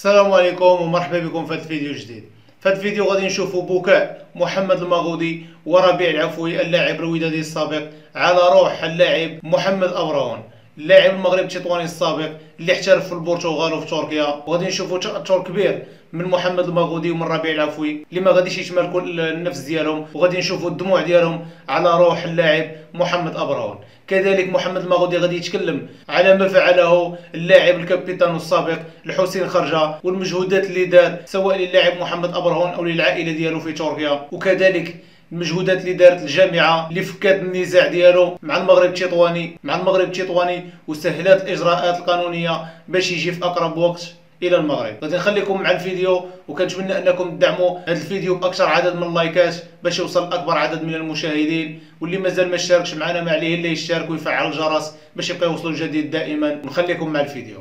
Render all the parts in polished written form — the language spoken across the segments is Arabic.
السلام عليكم ومرحبا بكم في هذا الفيديو الجديد. في هذا الفيديو غادي نشوفوا بكاء محمد المغودي وربيع العفوي اللاعب الودادي السابق على روح اللاعب محمد أبراهون، اللاعب المغربي التطواني السابق اللي احترف في البرتغال وفي تركيا. وغادي نشوفوا تأثر كبير من محمد المغودي ومن ربيع العفوي اللي ما غاديش يتمالكوا النفس ديالهم، وغادي نشوفوا الدموع ديالهم على روح اللاعب محمد أبراهون. كذلك محمد المغودي غادي يتكلم على ما فعله اللاعب الكابيتان السابق الحسين خرجة والمجهودات اللي دار سواء للاعب محمد أبراهون او للعائله ديالو في تركيا، وكذلك المجهودات اللي دارت الجامعه اللي فكات النزاع ديالو مع المغرب التطواني وسهلات الاجراءات القانونيه باش يجي في اقرب وقت الى المغرب. غادي نخليكم مع الفيديو، وكنتمنى انكم تدعموا هذا الفيديو باكثر عدد من اللايكات باش يوصل لاكبر عدد من المشاهدين، واللي مازال ما اشتركش معنا ما عليه الا يشترك ويفعل الجرس باش يبقى يوصلوا الجديد دائما. نخليكم مع الفيديو.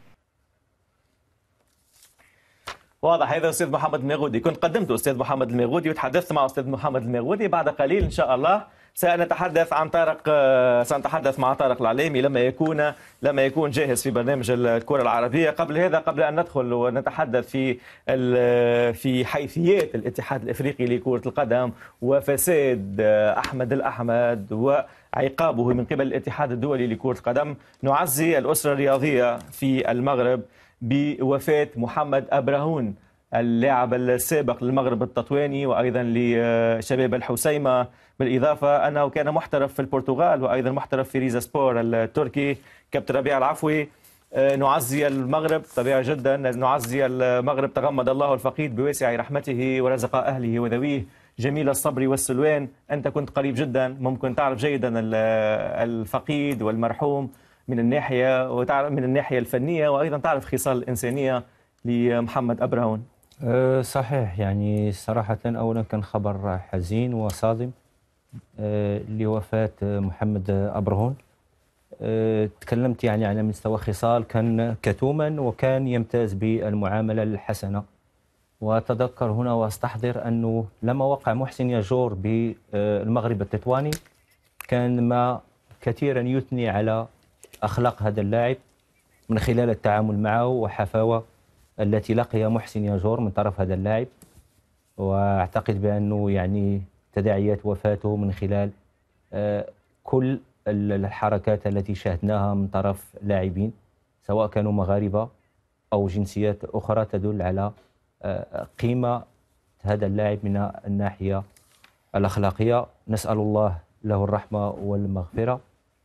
واضح. هذا استاذ محمد المغودي، كنت قدمت استاذ محمد المغودي وتحدثت مع استاذ محمد المغودي. بعد قليل ان شاء الله سنتحدث مع طارق العليمي لما يكون جاهز في برنامج الكرة العربية. قبل ان ندخل ونتحدث في حيثيات الاتحاد الافريقي لكرة القدم وفساد احمد الاحمد وعقابه من قبل الاتحاد الدولي لكرة القدم، نعزي الاسرة الرياضية في المغرب بوفاة محمد أبراهون اللاعب السابق للمغرب التطواني وأيضا لشباب الحسيمة، بالإضافة أنه كان محترف في البرتغال وأيضا محترف في ريزا سبور التركي. كابتن ربيع العفوي، نعزي المغرب طبيعي جدا، نعزي المغرب، تغمد الله الفقيد بواسع رحمته ورزق أهله وذويه جميل الصبر والسلوان. أنت كنت قريب جدا، ممكن تعرف جيدا الفقيد والمرحوم من الناحية الفنية، وأيضا تعرف خصال الإنسانية لمحمد أبراهون. صحيح، يعني صراحة أولا كان خبر حزين وصادم لوفاة محمد أبراهون. تكلمت يعني على مستوى خصال، كان كتوما وكان يمتاز بالمعاملة الحسنة. وأتذكر هنا وأستحضر أنه لما وقع محسن ياجور بالمغرب التطواني كان ما كثيرا يثني على أخلاق هذا اللاعب من خلال التعامل معه وحفاوة التي لقي محسن ياجور من طرف هذا اللاعب. وأعتقد بأنه يعني تداعيات وفاته من خلال كل الحركات التي شاهدناها من طرف لاعبين سواء كانوا مغاربة أو جنسيات أخرى تدل على قيمة هذا اللاعب من الناحية الأخلاقية. نسأل الله له الرحمة والمغفرة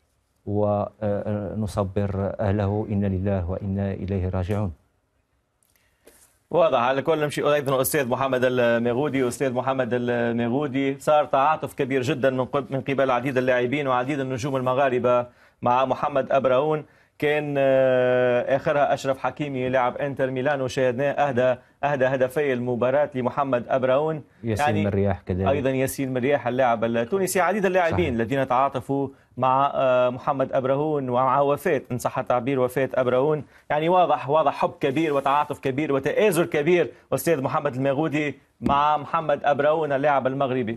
ونصبر أهله، إنا لله وإنا إليه راجعون. واضح على الكل. نمشي ايضا استاذ محمد المغودي، صار تعاطف كبير جدا من قبل عديد اللاعبين وعديد النجوم المغاربه مع محمد أبراهون. كان اخرها اشرف حكيمي لاعب انتر ميلان وشاهدناه اهدى هدفي المباراه لمحمد أبراهون. ياسين مرياح كذلك، ايضا ياسين مرياح اللاعب التونسي، عديد اللاعبين الذين تعاطفوا مع محمد أبراهون ومع وفاة، ان صح التعبير، وفاة أبراهون. يعني واضح حب كبير وتعاطف كبير وتآزر كبير استاذ محمد المغودي مع محمد أبراهون اللاعب المغربي.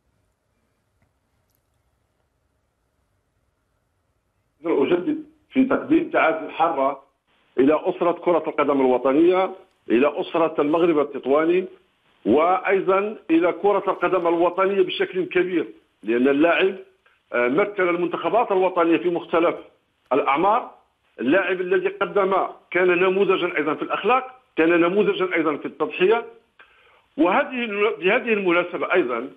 أجدد في تقديم تعازي الحارة إلى أسرة كرة القدم الوطنية، إلى أسرة المغرب التطواني، وأيضا إلى كرة القدم الوطنية بشكل كبير، لأن اللاعب مثل المنتخبات الوطنية في مختلف الأعمار. اللاعب الذي قدم كان نموذجا أيضا في الأخلاق، كان نموذجا أيضا في التضحية. بهذه المناسبة أيضا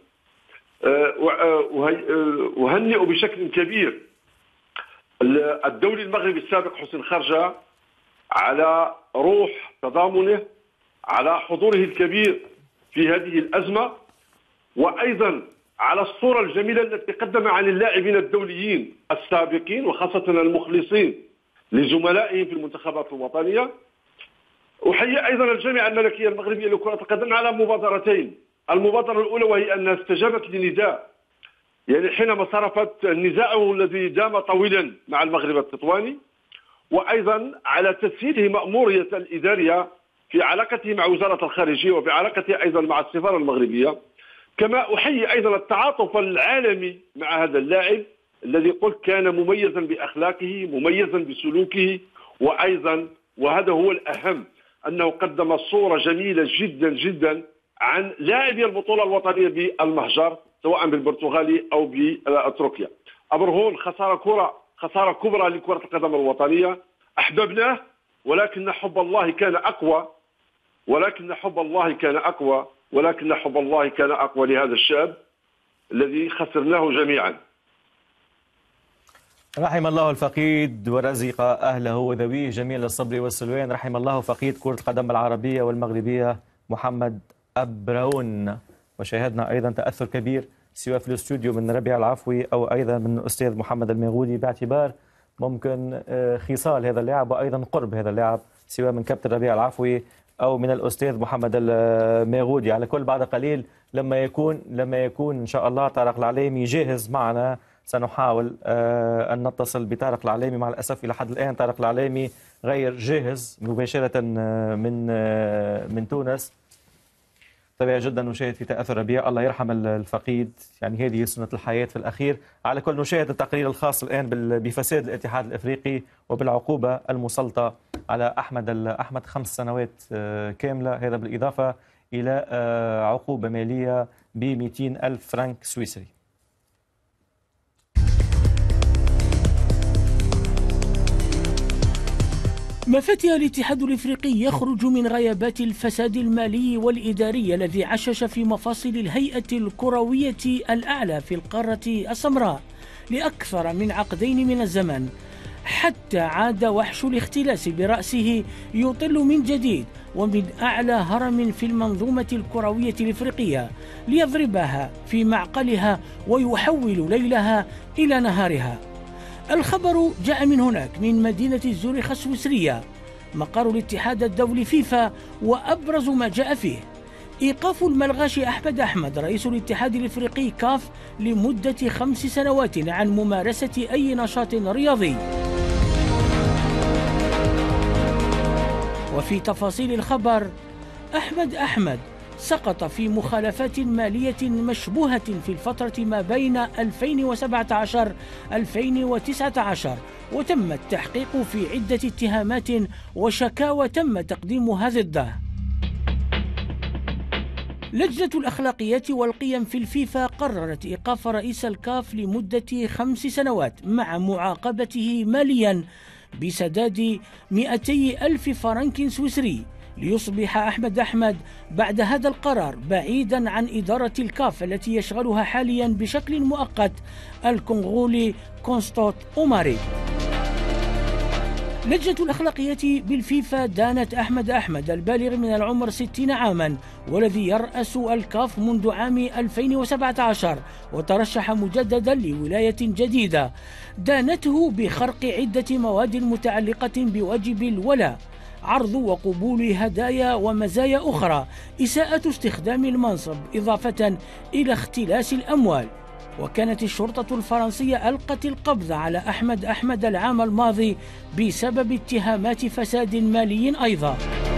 أهنئ بشكل كبير الدولي المغربي السابق حسين خرجة على روح تضامنه، على حضوره الكبير في هذه الأزمة، وأيضا على الصورة الجميلة التي قدم عن اللاعبين الدوليين السابقين وخاصة المخلصين لزملائهم في المنتخبات الوطنية. أحيي أيضا الجامعة الملكية المغربية لكرة القدم على مبادرتين. المبادرة الأولى وهي أنها استجابت لنداء، يعني حينما صرفت نزاعه الذي دام طويلا مع المغرب التطواني، وأيضا على تسهيله مأمورية الإدارية في علاقته مع وزارة الخارجية وفي علاقته أيضا مع السفارة المغربية. كما أحيي أيضا التعاطف العالمي مع هذا اللاعب الذي قلت كان مميزا بأخلاقه، مميزا بسلوكه، وأيضا وهذا هو الأهم أنه قدم صورة جميلة جدا جدا عن لاعبي البطولة الوطنية بالمهجر سواء بالبرتغالي أو بتركيا. أبرهون خسارة كبرى لكرة القدم الوطنية. أحببناه ولكن حب الله كان أقوى، ولكن حب الله كان أقوى لهذا الشاب الذي خسرناه جميعا. رحم الله الفقيد ورزق أهله وذويه جميل الصبر والسلوان. رحم الله فقيد كرة القدم العربية والمغربية محمد أبرهون. وشاهدنا أيضا تأثر كبير سواء في الاستوديو من ربيع العفوي أو أيضا من الأستاذ محمد المغودي باعتبار ممكن خصال هذا اللاعب وأيضا قرب هذا اللاعب سواء من كابتن ربيع العفوي أو من الأستاذ محمد المغودي. على كل بعد قليل لما يكون إن شاء الله طارق العليمي جاهز معنا سنحاول أن نتصل بطارق العليمي. مع الأسف إلى حد الآن طارق العليمي غير جاهز مباشرة من تونس. طبيعي جدا نشاهد في تأثر ربيع، الله يرحم الفقيد، يعني هذه سنة الحياة في الأخير. على كل نشاهد التقرير الخاص الآن بفساد الاتحاد الإفريقي وبالعقوبة المسلطة على أحمد 5 سنوات كاملة، هذا بالإضافة إلى عقوبة مالية ب200 ألف فرنك سويسري. ما فتح الاتحاد الإفريقي يخرج من غيابات الفساد المالي والإداري الذي عشش في مفاصل الهيئة الكروية الأعلى في القارة السمراء لأكثر من عقدين من الزمن، حتى عاد وحش الاختلاس برأسه يطل من جديد ومن أعلى هرم في المنظومة الكروية الإفريقية ليضربها في معقلها ويحول ليلها إلى نهارها. الخبر جاء من هناك من مدينة زوريخ السويسرية مقر الاتحاد الدولي فيفا، وأبرز ما جاء فيه إيقاف الملغاش أحمد رئيس الاتحاد الإفريقي كاف لمدة 5 سنوات عن ممارسة أي نشاط رياضي. وفي تفاصيل الخبر أحمد سقط في مخالفات مالية مشبوهة في الفترة ما بين 2017-2019 وتم التحقيق في عدة اتهامات وشكاوى تم تقديمها ضده. لجنة الأخلاقيات والقيم في الفيفا قررت إيقاف رئيس الكاف لمدة 5 سنوات مع معاقبته ماليا بسداد 200 ألف فرنك سويسري ليصبح أحمد بعد هذا القرار بعيدا عن إدارة الكاف التي يشغلها حاليا بشكل مؤقت الكونغولي كونستوت أوماري. لجنة الأخلاقيات بالفيفا دانت أحمد البالغ من العمر 60 عاما والذي يرأس الكاف منذ عام 2017 وترشح مجددا لولاية جديدة، دانته بخرق عدة مواد متعلقة بواجب الولاء، عرض وقبول هدايا ومزايا أخرى، إساءة استخدام المنصب، إضافة إلى اختلاس الأموال. وكانت الشرطة الفرنسية ألقت القبض على أحمد العام الماضي بسبب اتهامات فساد مالي أيضا.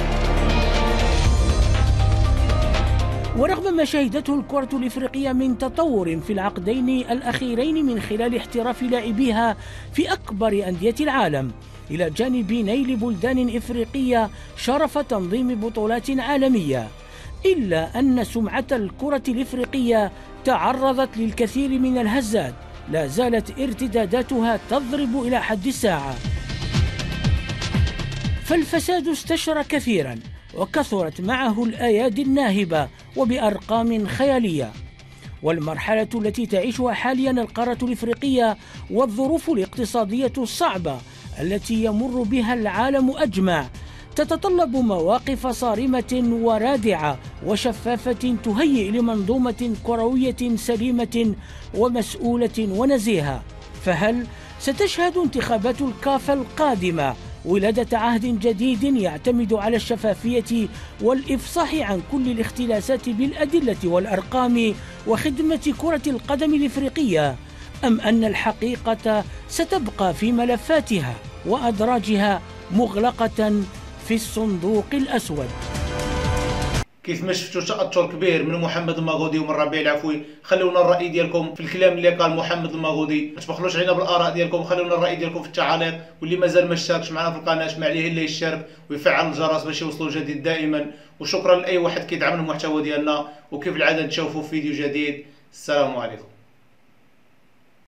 ورغم ما شهدته الكرة الإفريقية من تطور في العقدين الأخيرين من خلال احتراف لاعبيها في أكبر أندية العالم إلى جانب نيل بلدان إفريقية شرف تنظيم بطولات عالمية، إلا أن سمعة الكرة الإفريقية تعرضت للكثير من الهزات لا زالت ارتداداتها تضرب إلى حد الساعة. فالفساد استشرى كثيرا وكثرت معه الأيادي الناهبة وبأرقام خيالية. والمرحلة التي تعيشها حاليا القارة الإفريقية والظروف الاقتصادية الصعبة التي يمر بها العالم أجمع تتطلب مواقف صارمة ورادعة وشفافة تهيئ لمنظومة كروية سليمة ومسؤولة ونزيهة. فهل ستشهد انتخابات الكاف القادمة ولادة عهد جديد يعتمد على الشفافية والإفصاح عن كل الاختلاسات بالأدلة والأرقام وخدمة كرة القدم الإفريقية، أم أن الحقيقة ستبقى في ملفاتها وأدراجها مغلقة في الصندوق الأسود؟ كيف ما شفتوا تاثر كبير من محمد الماغودي ومن ربيع العفوي. خلونا الراي ديالكم في الكلام اللي قال محمد الماغودي، ما تبخلوش علينا بالاراء ديالكم، خلونا الراي ديالكم في التعاليق. واللي مازال ما اشتركش معنا في القناه اسمع عليه الا يشترك ويفعل الجرس باش يوصلوا جديد دائما. وشكرا لاي واحد كيدعم المحتوى ديالنا، وكيف العاده نتشوفوا في فيديو جديد. السلام عليكم.